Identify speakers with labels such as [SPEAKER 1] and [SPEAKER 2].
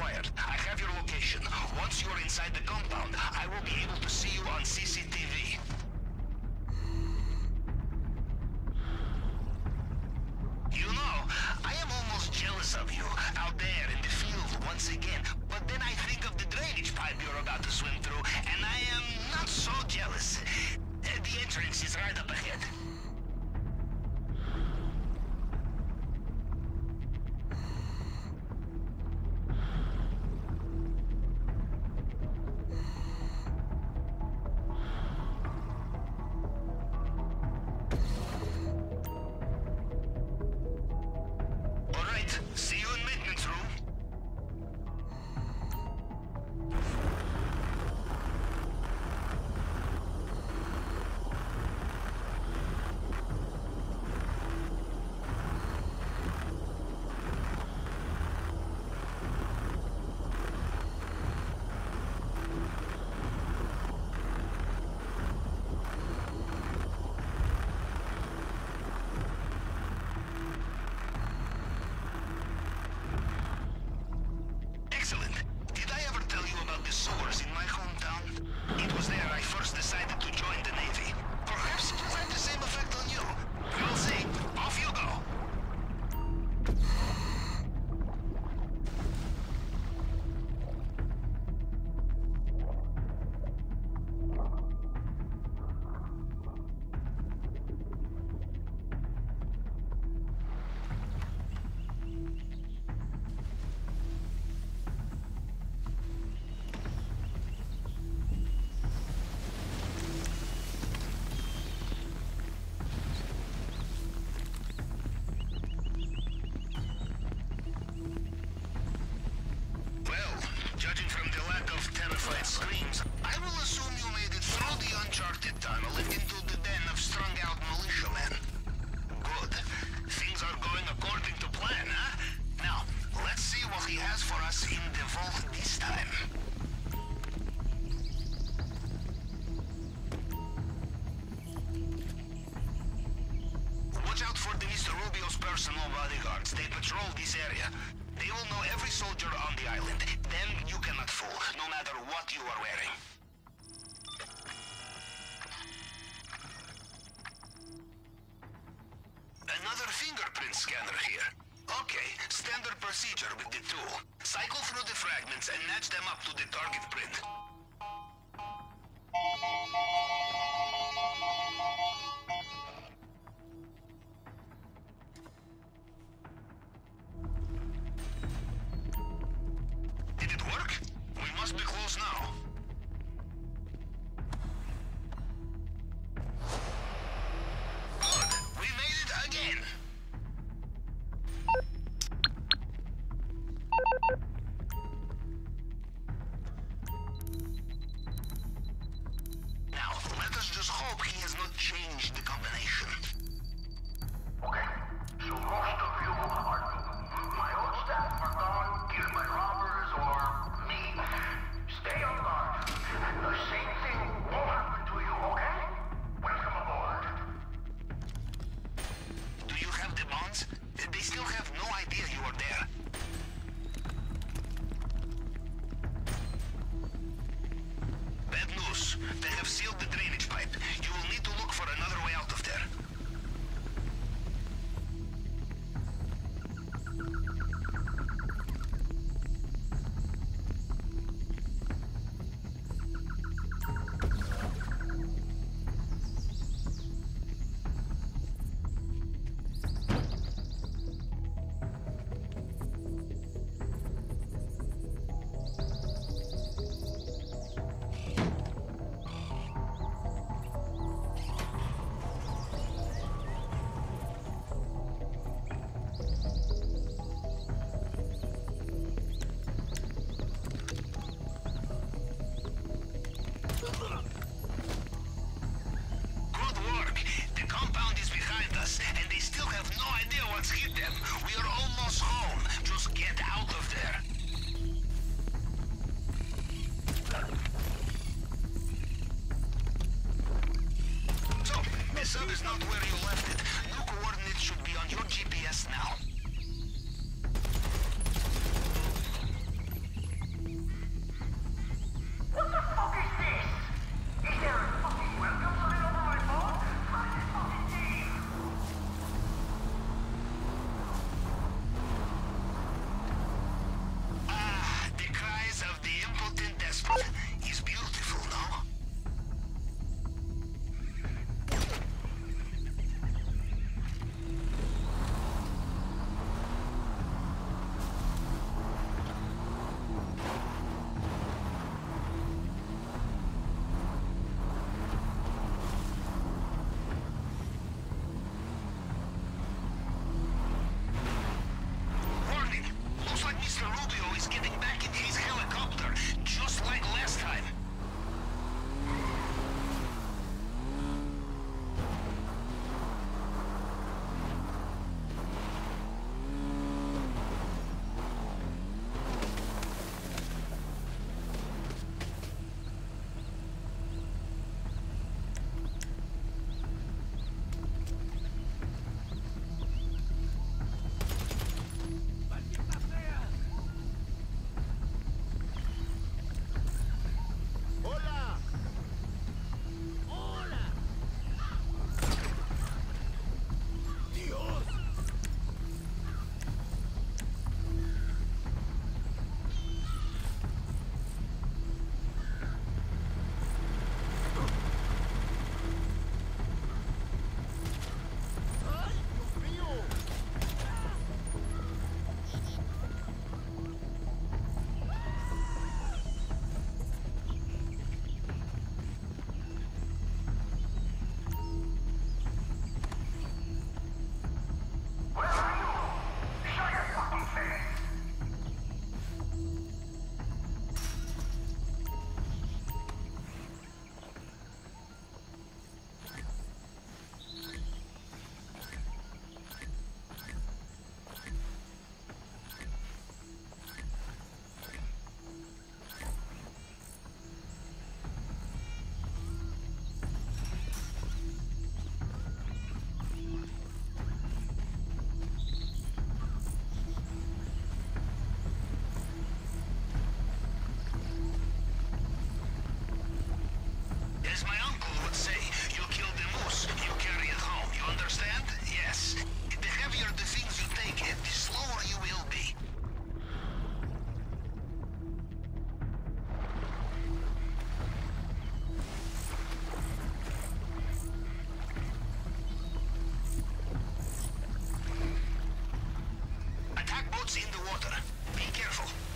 [SPEAKER 1] acquired. I have your location. Once you're inside the compound, I will be able to see you on CCTV. You know, I am almost jealous of you, out there in the field once again. But then I think of the drainage pipe you're about to swim through, and I am not so jealous. The entrance is right up ahead. Screams. I will assume you made it through the uncharted tunnel and into the den of strung-out militiamen. Good. Things are going according to plan, huh? Now, let's see what he has for us in the vault this time. Watch out for the Mr. Rubio's personal bodyguards. They patrol this area. They will know every soldier on the island. Then you cannot fool, no matter what you are wearing. Another fingerprint scanner here. Okay, standard procedure with the tool. Cycle through the fragments and match them up to the target print. Must be close now. Good. We made it again. Now, let us just hope he has not changed the combination.
[SPEAKER 2] Okay, so most of you are my old staff are gone, killed by robbers or me. Stay on guard. The same thing won't happen to you, okay? Welcome aboard.
[SPEAKER 1] Do you have the bonds? They still have no idea you are there. Bad news. They have sealed the drainage pipe. You will need to look for another way out of there. sub is not where you left it. New coordinates should be on your GPS now. in the water. Be careful.